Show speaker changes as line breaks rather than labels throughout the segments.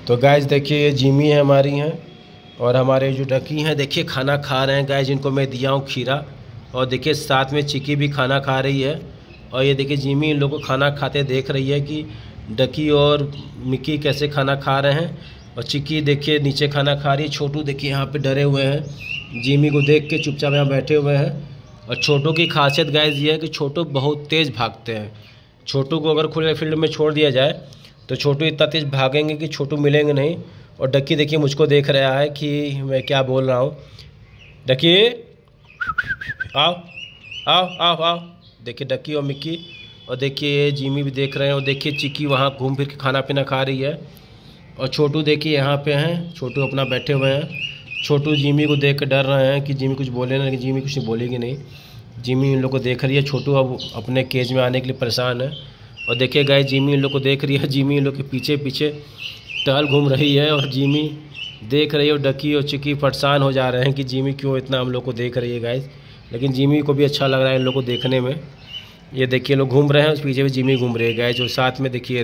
तो गाइज देखिए ये जिमी है हमारी हैं, और हमारे जो डकी हैं देखिए खाना खा रहे हैं गाइज। इनको मैं दिया हूँ खीरा, और देखिए साथ में चिकी भी खाना खा रही है। और ये देखिए जिमी इन लोगों को खाना खाते देख रही है कि डकी और मिक्की कैसे खाना खा रहे हैं। और चिकी देखिए नीचे खाना खा रही है। छोटू देखिए यहाँ पे डरे हुए हैं, जिमी को देख के चुपचाप यहाँ बैठे हुए हैं। और छोटू की खासियत गाइज ये है कि छोटू बहुत तेज़ भागते हैं। छोटू को अगर खुले फील्ड में छोड़ दिया जाए तो छोटू इतना तेज़ भागेंगे कि छोटू मिलेंगे नहीं। और डक्की देखिए मुझको देख रहा है कि मैं क्या बोल रहा हूँ। डक्की आओ आओ आओ आओ। देखिए डक्की और मिक्की, और देखिए जिमी भी देख रहे हैं। और देखिए चिक्की वहाँ घूम फिर के खाना पीना खा रही है। और छोटू देखिए यहाँ पे हैं, छोटू अपना बैठे हुए हैं। छोटू जिमी को देख कर डर रहे हैं कि जिमी कुछ बोले ना, लेकिन जिमी कुछ नहीं बोलेगी नहीं। जिमी इन लोग को देख रही है। छोटू अब अपने केज में आने के लिए परेशान है। और देखिए गाइस जिमी इन लोग को देख रही है। जिमी इन लोग के पीछे पीछे टहल घूम रही है, और जिमी देख रही है। और डकी और चिक्की परेशान हो जा रहे हैं कि जिमी क्यों इतना हम लोग को देख रही है गाइस। लेकिन जिमी को भी अच्छा लग रहा है इन लोग को देखने में। ये देखिए लोग घूम रहे हैं, उस पीछे भी जिमी घूम रही है गाइस। और साथ में देखिए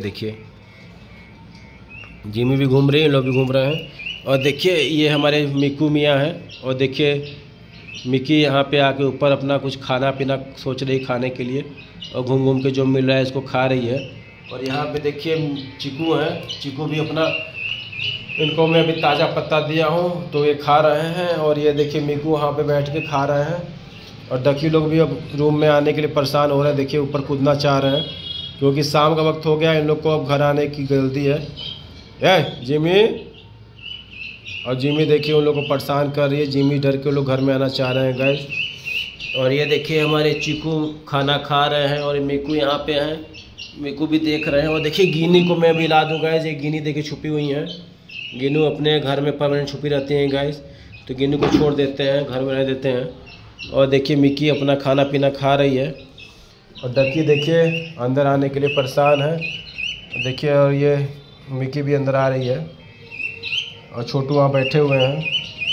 जिमी भी घूम रही है, इन लोग भी घूम रहे हैं। और देखिए ये हमारे मिक्कू मियाँ हैं। और देखिए मिक्की यहाँ पे आके ऊपर अपना कुछ खाना पीना सोच रही खाने के लिए, और घूम घूम के जो मिल रहा है इसको खा रही है। और यहाँ पे देखिए चिकू है, चिकू भी अपना, इनको मैं अभी ताज़ा पत्ता दिया हूँ तो ये खा रहे हैं। और ये देखिए मिक्कू वहाँ पे बैठ के खा रहे हैं। और डकी लोग भी अब रूम में आने के लिए परेशान हो रहे हैं। देखिए ऊपर कूदना चाह रहे हैं क्योंकि शाम का वक्त हो गया, इन लोग को अब घर आने की जल्दी है। जिमी, और जिमी देखिए उन लोग को परेशान कर रही है। जिमी डर के लोग घर में आना चाह रहे हैं गाइस। और ये देखिए हमारे चिकू खाना खा रहे हैं, और मिक्कू यहाँ पे हैं, मिक्कू भी देख रहे हैं। और देखिए गिनी को मैं मिला दूँ गाइस। ये गिनी देखिए छुपी हुई हैं। गिनू अपने घर में परमानेंट छुपी रहती हैं गाइस, तो गिनू को छोड़ देते हैं, घर में रह देते हैं। और देखिए मिक्की अपना खाना पीना खा रही है। और डकी देखिए अंदर आने के लिए परेशान है। देखिए और ये मिक्की भी अंदर आ रही है, और छोटू वहाँ बैठे हुए हैं।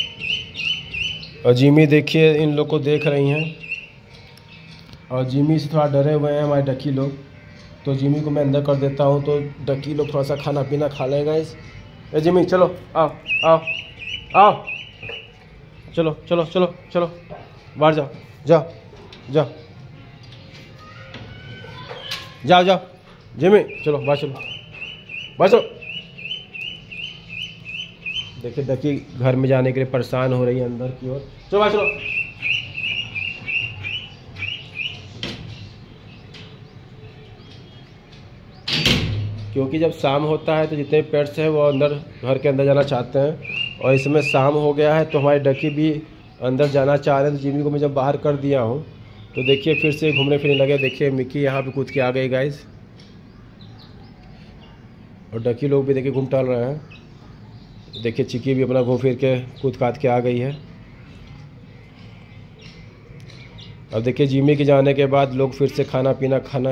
और जिमी देखिए इन लोग को देख रही हैं, और जिमी से थोड़ा डरे हुए हैं हमारे डकी लोग। तो जिमी को मैं अंदर कर देता हूँ तो डकी लोग थोड़ा सा खाना पीना खा लेगा। इस जिमी चलो आओ आओ आओ, चलो चलो चलो चलो बाहर जाओ, जाओ जाओ जाओ जाओ। जिमी चलो बाहर चलो, बाहर चलो। देखिए डकी घर में जाने के लिए परेशान हो रही है अंदर की ओर। चलो बाहर चलो। क्योंकि जब शाम होता है तो जितने पेट्स हैं वो अंदर घर के अंदर जाना चाहते हैं, और इसमें शाम हो गया है तो हमारे डकी भी अंदर जाना चाह रहे हैं। तो जिमी को मैं जब बाहर कर दिया हूँ तो देखिए फिर से घूमने फिरने लगे। देखिए मिक्की यहाँ पे कूद के आ गई गाइस, और डकी लोग भी देखिए घूम टहल रहे हैं। देखिए चिक्की भी अपना घूम फिर के कूद काद के आ गई है। अब देखिए जिमी के जाने के बाद लोग फिर से खाना पीना खाना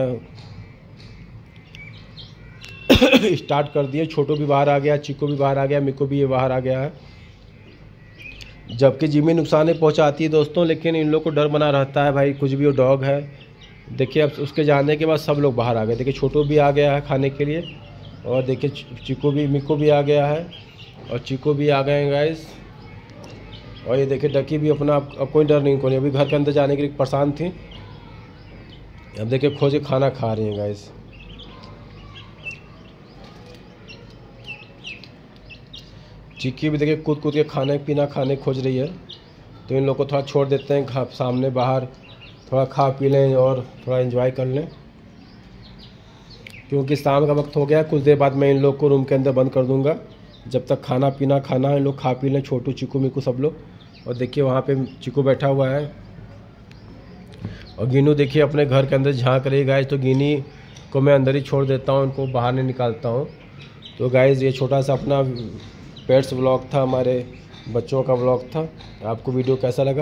स्टार्ट कर दिए। छोटू भी बाहर आ गया, चिक्कू भी बाहर आ गया, मिक्कू भी ये बाहर आ गया है। जबकि जिमी नुकसान नहीं पहुंचाती है दोस्तों, लेकिन इन लोग को डर बना रहता है भाई, कुछ भी वो डॉग है। देखिए अब उसके जाने के बाद सब लोग बाहर आ गए। देखिए छोटू भी आ गया है खाने के लिए, और देखिए चिक्कू भी, मिक्कू भी आ गया है, और चिक्कू भी आ गए हैं गाइस। और ये देखिए डकी भी अपना अब कोई डर नहीं, कोई अभी घर के अंदर जाने के लिए परेशान थी। अब देखिए खोज के खाना खा रही हैं गाइस। चिक्की भी देखिए कूद कूद के खाने पीना खाने खोज रही है। तो इन लोग को थोड़ा छोड़ देते हैं सामने बाहर, थोड़ा खा पी लें और थोड़ा एंजॉय कर लें, क्योंकि शाम का वक्त हो गया। कुछ देर बाद मैं इन लोग को रूम के अंदर बंद कर दूंगा, जब तक खाना पीना खाना है इन लोग खा पी लें, छोटू चिक्कू मिक्कू सब लोग। और देखिए वहाँ पे चिक्कू बैठा हुआ है, और गिनू देखिए अपने घर के अंदर झाँक रही है गाइस। तो गिनी को मैं अंदर ही छोड़ देता हूँ, इनको बाहर नहीं निकालता हूँ। तो गाइस ये छोटा सा अपना पेट्स व्लॉग था, हमारे बच्चों का व्लॉग था। आपको वीडियो कैसा लगा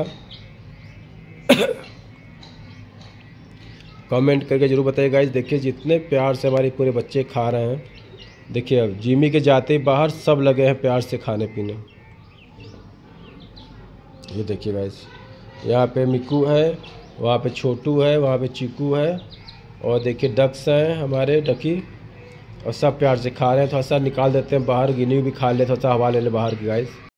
कमेंट करके ज़रूर बताइए गाइस। देखिए जितने प्यार से हमारे पूरे बच्चे खा रहे हैं। देखिए अब जिमी के जाते ही बाहर सब लगे हैं प्यार से खाने पीने। ये देखिए गाइस, यहाँ पे मिक्कू है, वहाँ पे छोटू है, वहाँ पे चिक्कू है, और देखिए डक्स हैं हमारे डकी। और सब प्यार से खा रहे हैं। थोड़ा सा निकाल देते हैं बाहर, गिनी भी खा ले, थोड़ा सा हवा ले ले बाहर की गाइस।